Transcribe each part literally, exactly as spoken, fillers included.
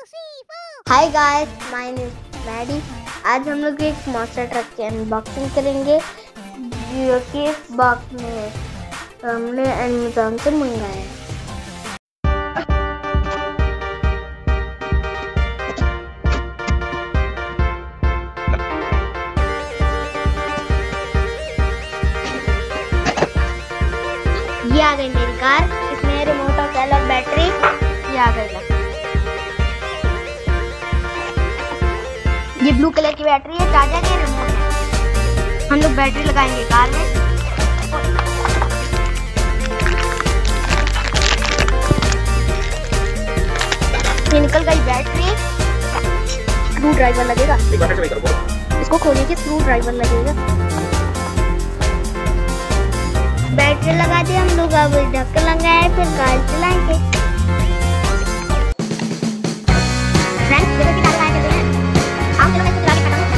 Hi guys, my name Maddy. आज हम लोग एक मॉन्स्टर ट्रक की अनबॉक्सिंग करेंगे जो कि इस बॉक्स में है। तो हमने अमेज़न से मंगाया है। ये आ गई मेरी कार। इसमें रिमोट और सेल और बैटरी ये आ गई। ये ब्लू कलर की बैटरी है, चार्जर के रिमोट है। हम लोग बैटरी लगाएंगे कार में। ये निकल गई बैटरी। स्क्रू ड्राइवर लगेगा, इसको खोलने के स्क्रू ड्राइवर लगेगा। बैटरी लगा दी हम लोग। अब ढक्कन लगाए, फिर कार चलाएंगे। फ्रेंड्स, जैसे कि कार लगाए करते हैं, आप चलो मैं इसको चला के बताऊं।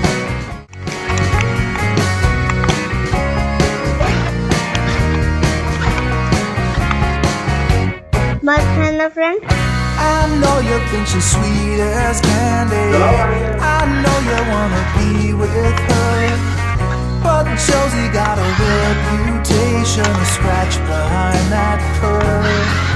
बस है ना friend. I know you think she's sweet as candy. I know you wanna be with her, but Josie got a reputation to scratch behind that curve.